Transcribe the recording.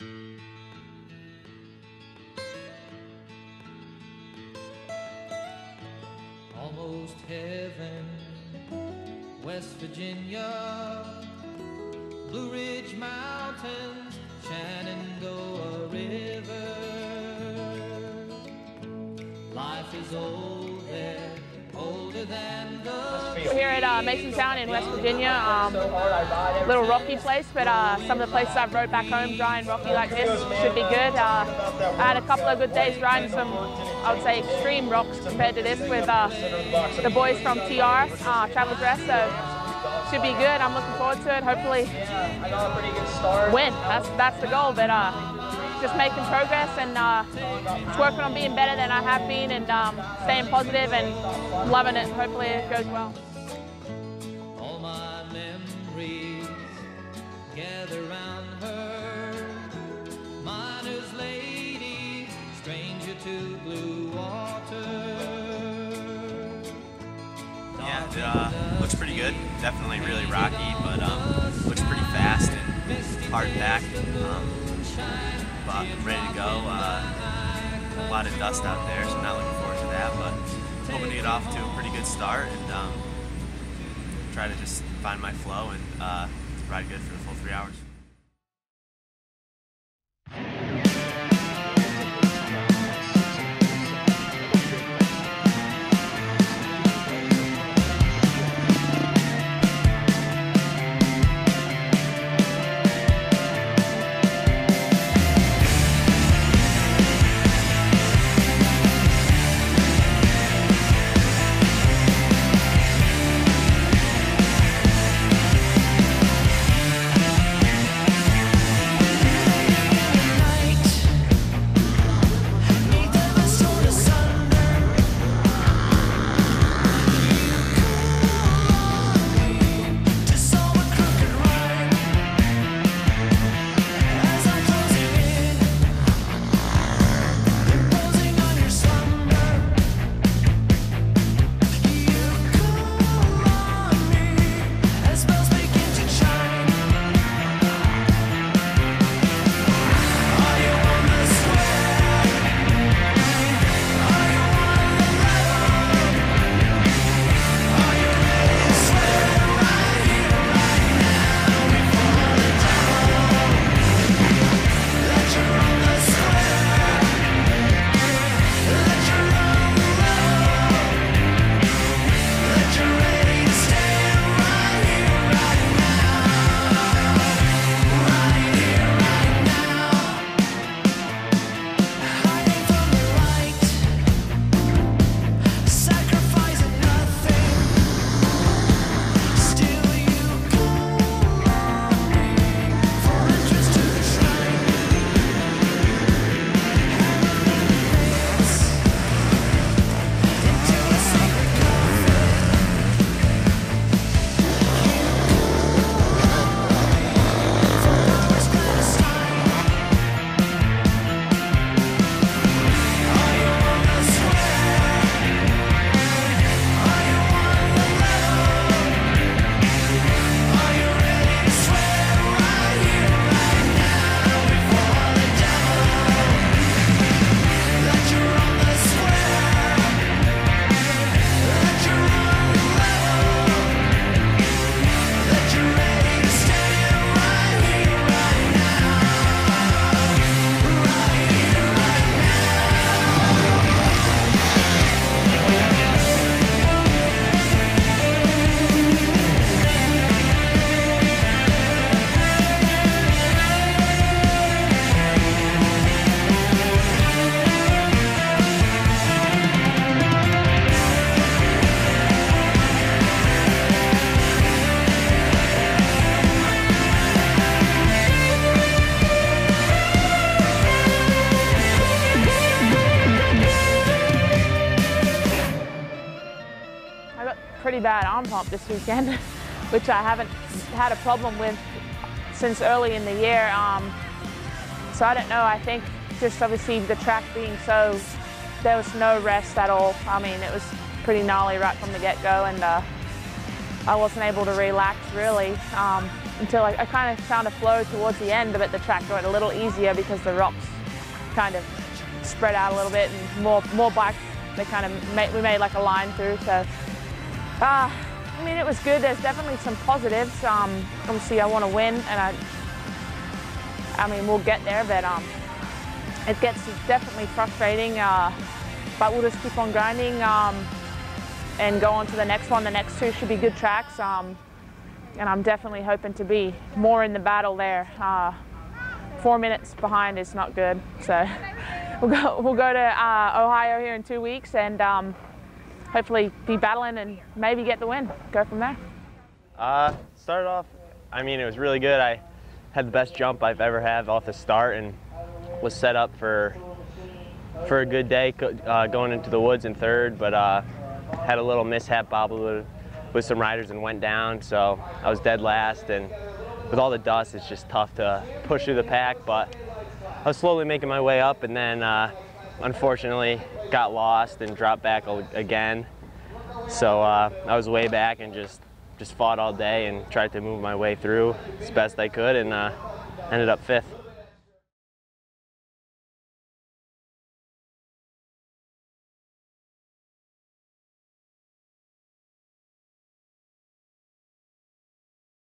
Almost heaven, West Virginia, Blue Ridge Mountains, Shenandoah River. Life is old there, older than the... We're here at Masontown in West Virginia. Little rocky place, but some of the places I've rode back home dry and rocky like this should be good. I had a couple of good days riding some, I would say, extreme rocks compared to this with the boys from TR, Travel Dress, so should be good. I'm looking forward to it. Hopefully win, that's the goal, but just making progress and just working on being better than I have been and staying positive and loving it. Hopefully it goes well. All my memories gather round her, miner's lady, stranger to blue water. Yeah, it looks pretty good. Definitely really rocky, but looks pretty fast and hard packed. But I'm ready to go. A lot of dust out there, so not looking forward to that, but hoping to get off to a pretty good start and try to just find my flow and ride good for the full 3 hours. Pretty bad arm pump this weekend, which I haven't had a problem with since early in the year. So I don't know, I think just obviously the track being so, there was no rest at all. I mean, it was pretty gnarly right from the get-go, and I wasn't able to relax really until I kind of found a flow towards the end, but the track got a little easier because the rocks kind of spread out a little bit and more bikes. They kind of we made like a line through. So I mean, it was good. There's definitely some positives. Obviously, I want to win, and I mean, we'll get there, but it gets definitely frustrating. But we'll just keep on grinding and go on to the next one. The next two should be good tracks, and I'm definitely hoping to be more in the battle there. 4 minutes behind is not good, so we'll go to Ohio here in 2 weeks and hopefully be battling and maybe get the win. Go from there. Started off, I mean, it was really good. I had the best jump I've ever had off the start and was set up for a good day going into the woods in third, but had a little mishap bobble with some riders and went down, so I was dead last, and with all the dust it's just tough to push through the pack, but I was slowly making my way up, and then unfortunately got lost and dropped back again. So I was way back and just fought all day and tried to move my way through as best I could, and ended up 5th.